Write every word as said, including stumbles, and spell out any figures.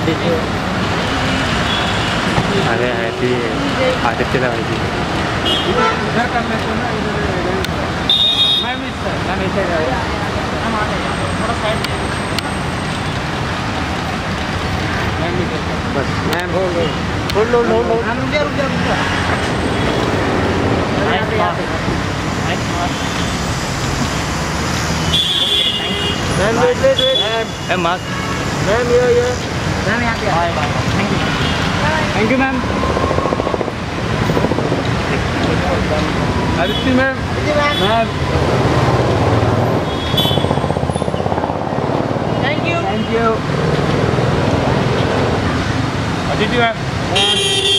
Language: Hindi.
अरे आदित्य आदित्य राव जी इधर करने को ना इधर मैम इस मैम इसे हम आ गए थोड़ा साइड मैम बस मैम हो गए होल्ड होल्ड होल्ड हम रुक जा रुक जा रुक जा nice mark nice mark ma'am wait wait wait ma'am mark ma'am ये ये मैम यहाँ पे bye bye thank you thank you ma'am Aditi ma'am. Ma'am. Thank you. Thank you. Aditi ma'am.